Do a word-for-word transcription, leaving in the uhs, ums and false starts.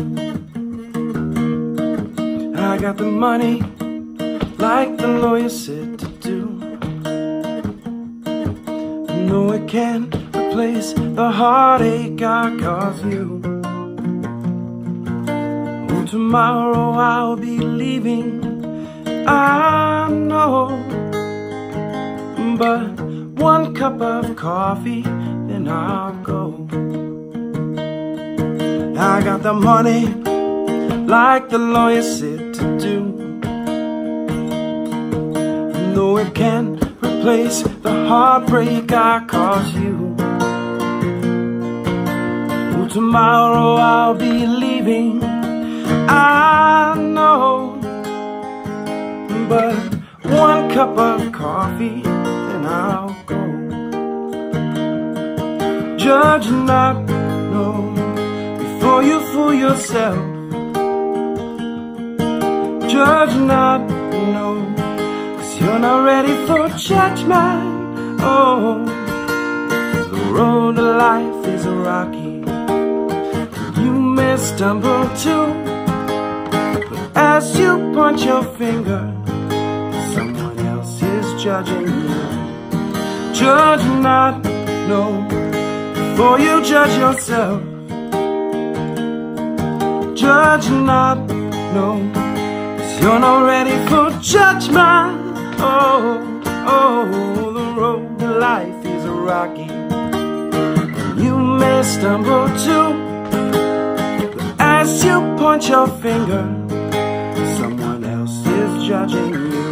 I got the money, like the lawyer said to do. No, it can't replace the heartache I caused you. Oh, tomorrow I'll be leaving, I know, but one cup of coffee, then I'll go. I got the money, like the lawyer said to do. No, it can't replace the heartbreak I caused you. Oh, tomorrow I'll be leaving, I know, but one cup of coffee, then I'll go. Judge not, no, before you fool yourself. Judge not, no, 'cause you're not ready for judgment. Oh, the road to life is rocky, you may stumble too, but as you point your finger, someone else is judging you. Judge not, no, before you judge yourself. Judge not, no, 'cause you're not ready for judgment. Oh, oh, the road to life is rocky, you may stumble too, but as you point your finger, someone else is judging you.